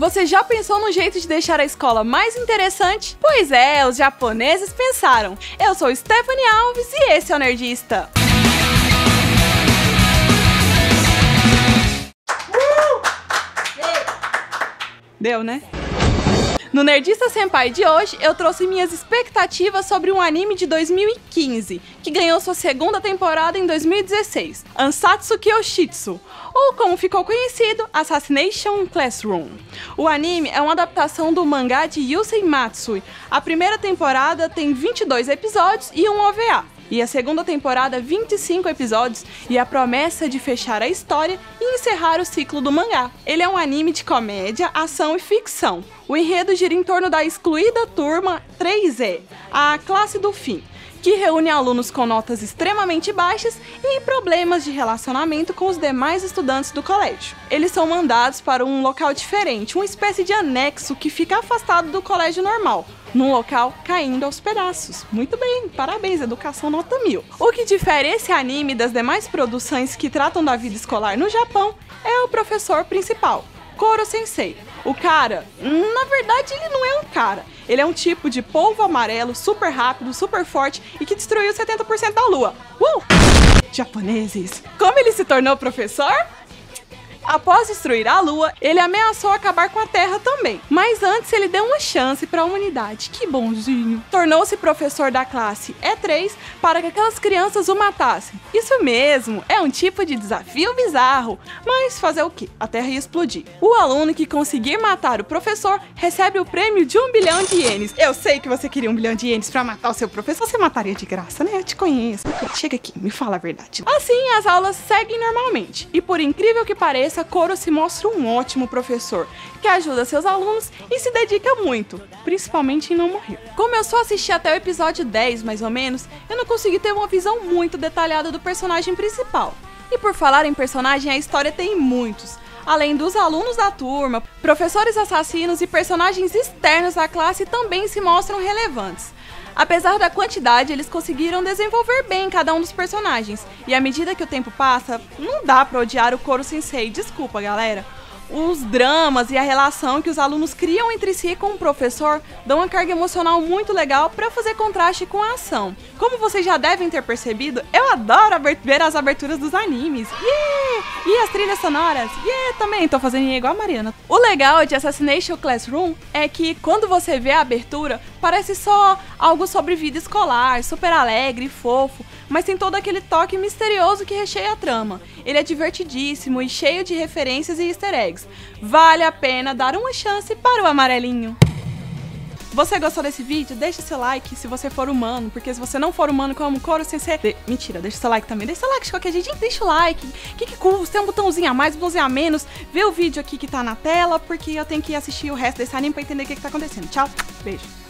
Você já pensou num jeito de deixar a escola mais interessante? Pois é, os japoneses pensaram. Eu sou Stephanie Alves e esse é o Nerdista. Deu, né? No Nerdista Senpai de hoje, eu trouxe minhas expectativas sobre um anime de 2015, que ganhou sua segunda temporada em 2016, Ansatsu Kyoshitsu, ou como ficou conhecido, Assassination Classroom. O anime é uma adaptação do mangá de Yusei Matsui. A primeira temporada tem 22 episódios e um OVA. E a segunda temporada, 25 episódios, e a promessa de fechar a história e encerrar o ciclo do mangá. Ele é um anime de comédia, ação e ficção. O enredo gira em torno da excluída turma 3E, a classe do fim, que reúne alunos com notas extremamente baixas e problemas de relacionamento com os demais estudantes do colégio. Eles são mandados para um local diferente, uma espécie de anexo que fica afastado do colégio normal, num local caindo aos pedaços. Muito bem, parabéns, educação nota 1000. O que difere esse anime das demais produções que tratam da vida escolar no Japão é o professor principal, Koro Sensei. O cara, na verdade ele não é um cara, ele é um tipo de polvo amarelo super rápido, super forte e que destruiu 70% da lua. Japoneses! Como ele se tornou professor? Após destruir a Lua, ele ameaçou acabar com a Terra também. Mas antes ele deu uma chance para a humanidade. Que bonzinho. Tornou-se professor da classe E3 para que aquelas crianças o matassem. Isso mesmo, é um tipo de desafio bizarro. Mas fazer o quê? A Terra ia explodir. O aluno que conseguir matar o professor recebe o prêmio de 1 bilhão de ienes. Eu sei que você queria 1 bilhão de ienes para matar o seu professor. Você mataria de graça, né? Eu te conheço. Chega aqui, me fala a verdade. Assim, as aulas seguem normalmente. E por incrível que pareça, Koro se mostra um ótimo professor, que ajuda seus alunos e se dedica muito, principalmente em não morrer. Como eu só assisti até o episódio 10, mais ou menos, eu não consegui ter uma visão muito detalhada do personagem principal. E por falar em personagem, a história tem muitos. Além dos alunos da turma, professores assassinos e personagens externos da classe também se mostram relevantes. Apesar da quantidade, eles conseguiram desenvolver bem cada um dos personagens. E à medida que o tempo passa, não dá pra odiar o Koro Sensei, desculpa galera. Os dramas e a relação que os alunos criam entre si com o professor dão uma carga emocional muito legal para fazer contraste com a ação. Como vocês já devem ter percebido, eu adoro ver as aberturas dos animes. E as trilhas sonoras. Também tô fazendo igual a Mariana. O legal de Assassination Classroom é que quando você vê a abertura, parece só algo sobre vida escolar, super alegre e fofo, mas tem todo aquele toque misterioso que recheia a trama. Ele é divertidíssimo e cheio de referências e easter eggs. Vale a pena dar uma chance para o amarelinho. Você gostou desse vídeo? Deixa seu like se você for humano, porque se você não for humano como Koro Sensei... Mentira, deixa seu like também. Deixa seu like de qualquer jeito, deixa o like. Que custa? Tem um botãozinho a mais, um botãozinho a menos. Vê o vídeo aqui que tá na tela, porque eu tenho que assistir o resto desse anime pra entender o que tá acontecendo. Tchau, beijo.